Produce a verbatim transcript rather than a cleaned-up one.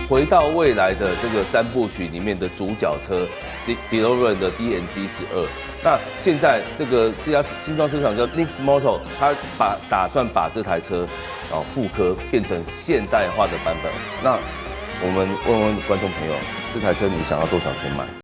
回到未来的这个三部曲里面的主角车 DeLorean 的 D M G 十二。那现在这个这家新装车厂叫 Nix Motor， 它把打算把这台车哦复刻变成现代化的版本。那我们问问观众朋友，这台车你想要多少钱买？